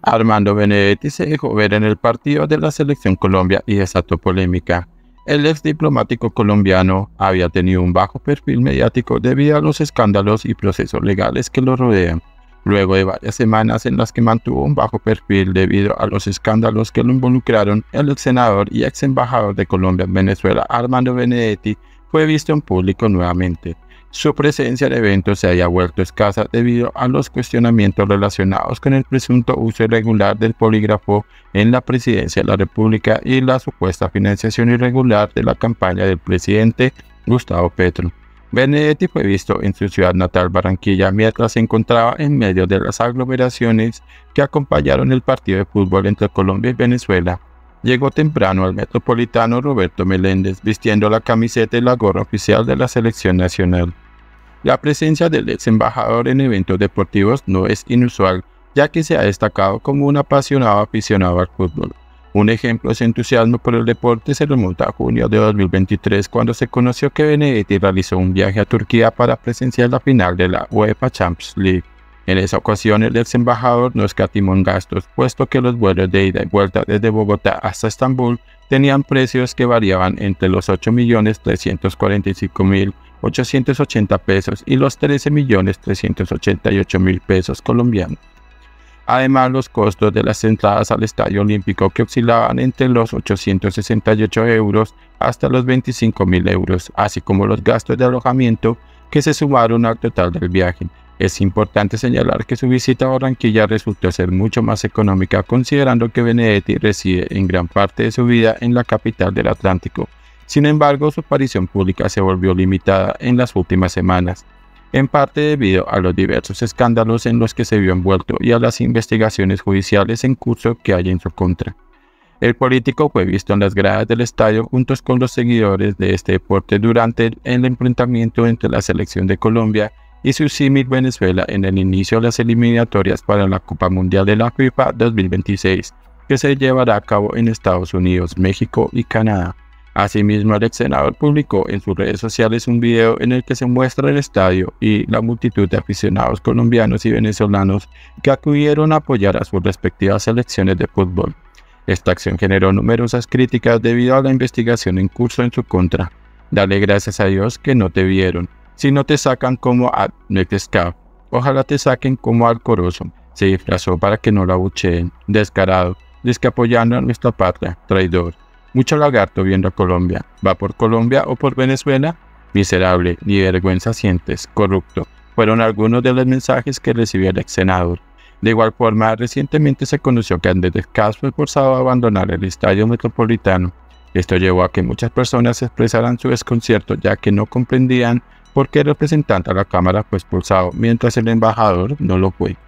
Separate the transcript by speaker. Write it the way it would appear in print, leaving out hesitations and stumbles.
Speaker 1: Armando Benedetti se dejó ver en el partido de la Selección Colombia y desató polémica. El ex diplomático colombiano había tenido un bajo perfil mediático debido a los escándalos y procesos legales que lo rodean. Luego de varias semanas en las que mantuvo un bajo perfil debido a los escándalos que lo involucraron, el ex senador y ex embajador de Colombia en Venezuela, Armando Benedetti, fue visto en público nuevamente. Su presencia en eventos se había vuelto escasa debido a los cuestionamientos relacionados con el presunto uso irregular del polígrafo en la presidencia de la República y la supuesta financiación irregular de la campaña del presidente Gustavo Petro. Benedetti fue visto en su ciudad natal, Barranquilla, mientras se encontraba en medio de las aglomeraciones que acompañaron el partido de fútbol entre Colombia y Venezuela. Llegó temprano al Metropolitano Roberto Meléndez, vistiendo la camiseta y la gorra oficial de la selección nacional. La presencia del ex embajador en eventos deportivos no es inusual, ya que se ha destacado como un apasionado aficionado al fútbol. Un ejemplo de su entusiasmo por el deporte se remonta a junio de 2023, cuando se conoció que Benedetti realizó un viaje a Turquía para presenciar la final de la UEFA Champions League. En esa ocasión, el ex embajador no escatimó en gastos, puesto que los vuelos de ida y vuelta desde Bogotá hasta Estambul tenían precios que variaban entre los 8.345.880 pesos y los 13.388.000 pesos colombianos. Además, los costos de las entradas al Estadio Olímpico, que oscilaban entre los 868 euros hasta los 25.000 euros, así como los gastos de alojamiento que se sumaron al total del viaje. Es importante señalar que su visita a Barranquilla resultó ser mucho más económica, considerando que Benedetti reside en gran parte de su vida en la capital del Atlántico. Sin embargo, su aparición pública se volvió limitada en las últimas semanas, en parte debido a los diversos escándalos en los que se vio envuelto y a las investigaciones judiciales en curso que hay en su contra. El político fue visto en las gradas del estadio juntos con los seguidores de este deporte durante el enfrentamiento entre la selección de Colombia y su símil Venezuela en el inicio de las eliminatorias para la Copa Mundial de la FIFA 2026, que se llevará a cabo en Estados Unidos, México y Canadá. Asimismo, el ex senador publicó en sus redes sociales un video en el que se muestra el estadio y la multitud de aficionados colombianos y venezolanos que acudieron a apoyar a sus respectivas selecciones de fútbol. Esta acción generó numerosas críticas debido a la investigación en curso en su contra. Dale gracias a Dios que no te vieron. Si no te sacan como a Metcalf, ojalá te saquen como al Corozo. Se disfrazó para que no lo abucheen. Descarado, que apoyando a nuestra patria, traidor. Mucho lagarto viendo a Colombia. ¿Va por Colombia o por Venezuela? Miserable, ni vergüenza sientes, corrupto. Fueron algunos de los mensajes que recibió el ex senador. De igual forma, recientemente se conoció que Andrés Descalz fue forzado a abandonar el Estadio Metropolitano. Esto llevó a que muchas personas expresaran su desconcierto, ya que no comprendían por qué el representante a la Cámara fue expulsado, mientras el embajador no lo fue.